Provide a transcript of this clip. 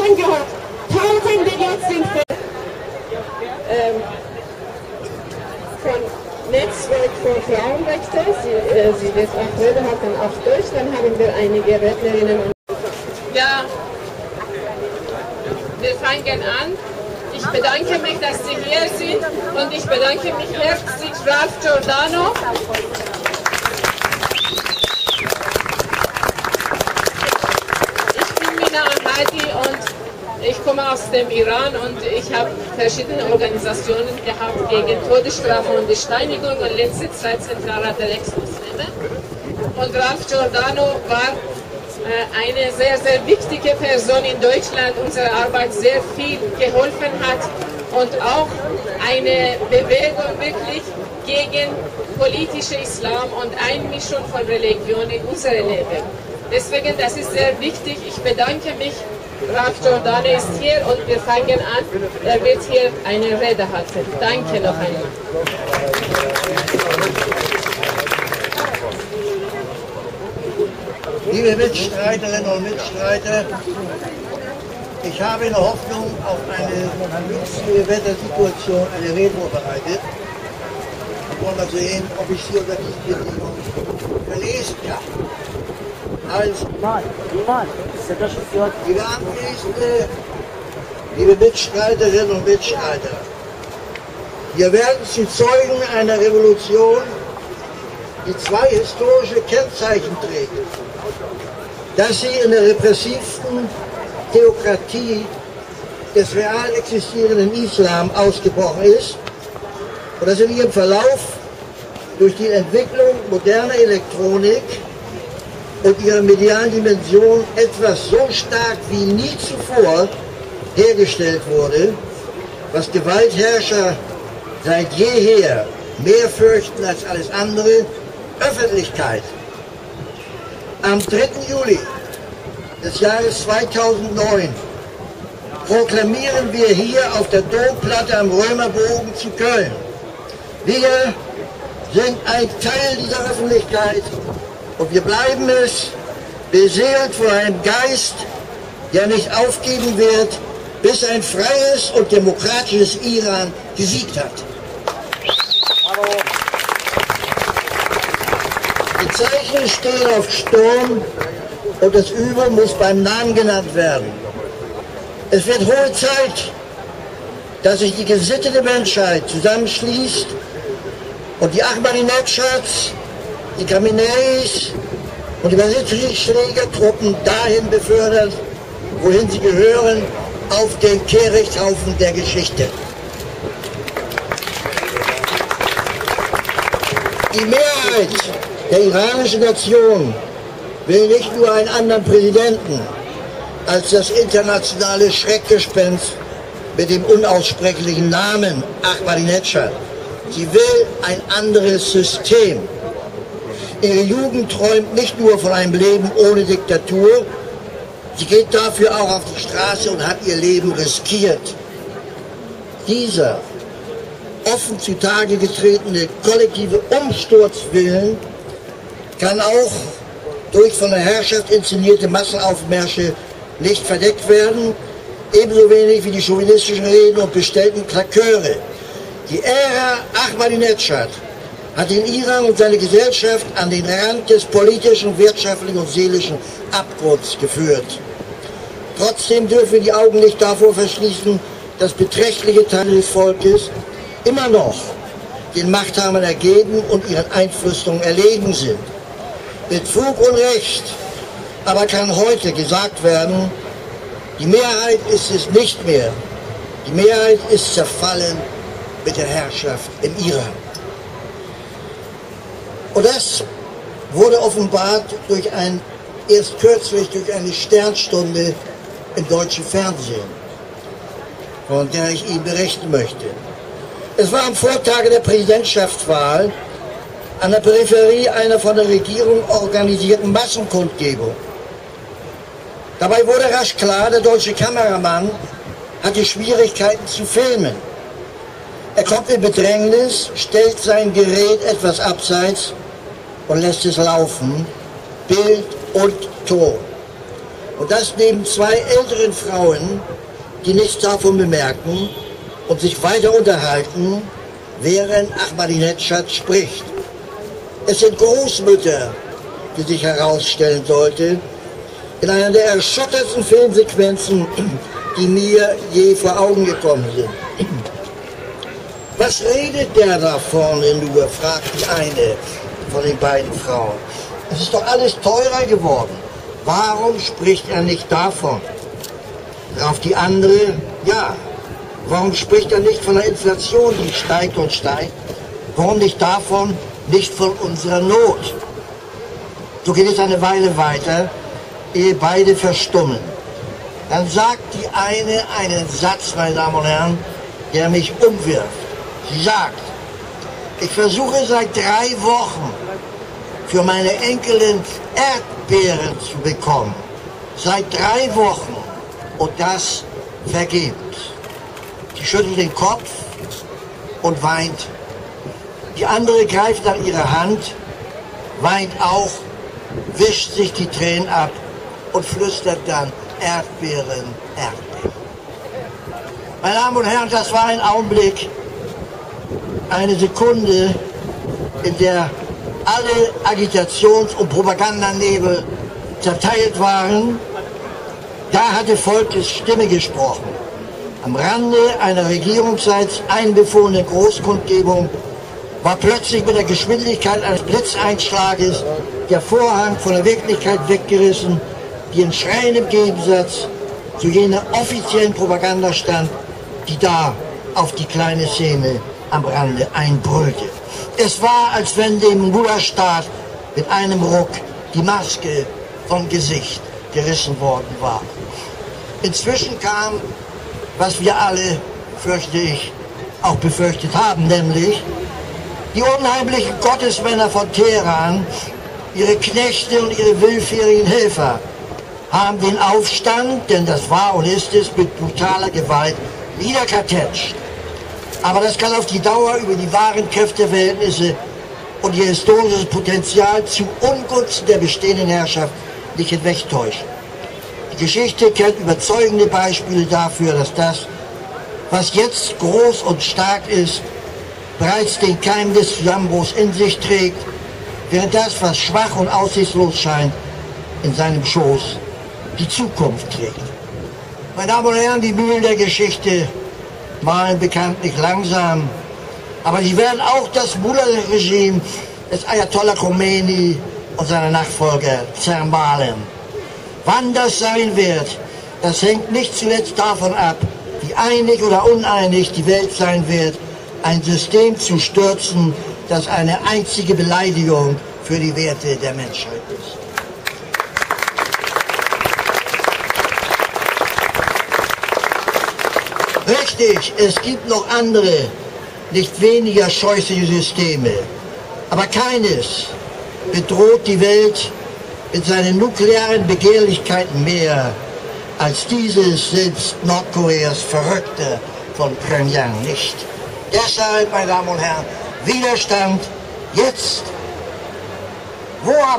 gehört. Tausende jetzt sind von Netzwerk für Frauenrechte. Sie wird auch Rede halten auf Deutsch. Dann haben wir einige Rednerinnen. Ja, wir fangen an. Ich bedanke mich, dass Sie hier sind und ich bedanke mich herzlich Ralph Giordano. Ich bin Mina Ahmadi und ich komme aus dem Iran und ich habe verschiedene Organisationen gehabt gegen Todesstrafe und Steinigung und letzte Zeit Zentralrat der Ex-Muslime. Und Ralph Giordano war eine sehr, sehr wichtige Person in Deutschland, unserer Arbeit sehr viel geholfen hat und auch eine Bewegung wirklich gegen politische Islam und Einmischung von Religion in unser Leben. Deswegen, das ist sehr wichtig. Ich bedanke mich. Ralph Giordano ist hier und wir fangen an. Er wird hier eine Rede halten. Danke noch einmal. Liebe Mitstreiterinnen und Mitstreiter, ich habe in der Hoffnung auf eine günstige Wettersituation eine Rede vorbereitet. Wir wollen mal sehen, ob ich sie unter diesen Bedingungen verlesen kann. Also, liebe Anwesende, liebe Mitstreiterinnen und Mitstreiter, wir werden zu Zeugen einer Revolution, die zwei historische Kennzeichen trägt. Dass sie in der repressivsten Theokratie des real existierenden Islam ausgebrochen ist und dass in ihrem Verlauf durch die Entwicklung moderner Elektronik und ihrer medialen Dimension etwas so stark wie nie zuvor hergestellt wurde, was Gewaltherrscher seit jeher mehr fürchten als alles andere: Öffentlichkeit. Am 3. Juli des Jahres 2009 proklamieren wir hier auf der Domplatte am Römerbogen zu Köln: Wir sind ein Teil dieser Öffentlichkeit und wir bleiben es, beseelt von einem Geist, der nicht aufgeben wird, bis ein freies und demokratisches Iran gesiegt hat. Die Zeichen stehen auf Sturm und das Übel muss beim Namen genannt werden. Es wird hohe Zeit, dass sich die gesittete Menschheit zusammenschließt und die Ahmadinejads, die Khameneis und die Basitschlägertruppen dahin befördert, wohin sie gehören, auf den Kehrichthaufen der Geschichte. Die Mehrheit der iranischen Nation will nicht nur einen anderen Präsidenten als das internationale Schreckgespenst mit dem unaussprechlichen Namen Ahmadinejad. Sie will ein anderes System. Ihre Jugend träumt nicht nur von einem Leben ohne Diktatur, sie geht dafür auch auf die Straße und hat ihr Leben riskiert. Dieser offen zutage getretene kollektive Umsturzwillen kann auch durch von der Herrschaft inszenierte Massenaufmärsche nicht verdeckt werden, ebenso wenig wie die chauvinistischen Reden und bestellten Klaköre. Die Ära Ahmadinejad hat den Iran und seine Gesellschaft an den Rand des politischen, wirtschaftlichen und seelischen Abgrunds geführt. Trotzdem dürfen wir die Augen nicht davor verschließen, dass beträchtliche Teile des Volkes immer noch den Machthabern ergeben und ihren Einflüsterungen erlegen sind. Mit Fug und Recht aber kann heute gesagt werden, die Mehrheit ist es nicht mehr. Die Mehrheit ist zerfallen mit der Herrschaft im Iran. Und das wurde offenbart erst kürzlich durch eine Sternstunde im deutschen Fernsehen, von der ich Ihnen berichten möchte. Es war am Vortage der Präsidentschaftswahl an der Peripherie einer von der Regierung organisierten Massenkundgebung. Dabei wurde rasch klar, der deutsche Kameramann hatte Schwierigkeiten zu filmen. Er kommt in Bedrängnis, stellt sein Gerät etwas abseits und lässt es laufen, Bild und Ton. Und das neben zwei älteren Frauen, die nichts davon bemerken und sich weiter unterhalten, während Ahmadinejad spricht. Es sind Großmütter, die sich herausstellen sollte, in einer der erschütterndsten Filmsequenzen, die mir je vor Augen gekommen sind. Was redet der da vorne nur, fragt die eine von den beiden Frauen. Es ist doch alles teurer geworden. Warum spricht er nicht davon? Auf die andere, ja, warum spricht er nicht von der Inflation, die steigt und steigt? Warum nicht davon, nicht von unserer Not? So geht es eine Weile weiter, ehe beide verstummen. Dann sagt die eine einen Satz, meine Damen und Herren, der mich umwirft. Sie sagt, ich versuche seit 3 Wochen für meine Enkelin Erdbeeren zu bekommen. Seit 3 Wochen. Und das vergebens. Sie schüttelt den Kopf und weint. Die andere greift an ihre Hand, weint auch, wischt sich die Tränen ab und flüstert dann Erdbeeren, Erdbeeren. Meine Damen und Herren, das war ein Augenblick, eine Sekunde, in der alle Agitations- und Propagandanebel zerteilt waren. Da hatte Volkes Stimme gesprochen. Am Rande einer regierungsseits einbefohlenen Großkundgebung war plötzlich mit der Geschwindigkeit eines Blitzeinschlages der Vorhang von der Wirklichkeit weggerissen, die in schreiendem Gegensatz zu jener offiziellen Propaganda stand, die da auf die kleine Szene am Rande einbrüllte. Es war, als wenn dem Mullah-Staat mit einem Ruck die Maske vom Gesicht gerissen worden war. Inzwischen kam, was wir alle, fürchte ich, auch befürchtet haben, nämlich die unheimlichen Gottesmänner von Teheran, ihre Knechte und ihre willfährigen Helfer, haben den Aufstand, denn das war und ist es, mit brutaler Gewalt niederkartätscht. Aber das kann auf die Dauer über die wahren Kräfteverhältnisse und ihr historisches Potenzial zu Ungunsten der bestehenden Herrschaft nicht hinwegtäuschen. Die Geschichte kennt überzeugende Beispiele dafür, dass das, was jetzt groß und stark ist, bereits den Keim des Zusammenbruchs in sich trägt, während das, was schwach und aussichtslos scheint, in seinem Schoß die Zukunft trägt. Meine Damen und Herren, die Mühlen der Geschichte malen bekanntlich langsam, aber sie werden auch das Mullah-Regime des Ayatollah Khomeini und seiner Nachfolger zermahlen. Wann das sein wird, das hängt nicht zuletzt davon ab, wie einig oder uneinig die Welt sein wird, ein System zu stürzen, das eine einzige Beleidigung für die Werte der Menschheit ist. Richtig, es gibt noch andere, nicht weniger scheußliche Systeme, aber keines bedroht die Welt mit seinen nuklearen Begehrlichkeiten mehr als dieses selbst Nordkoreas Verrückte von Pyongyang nicht. Deshalb, meine Damen und Herren, Widerstand jetzt. Wo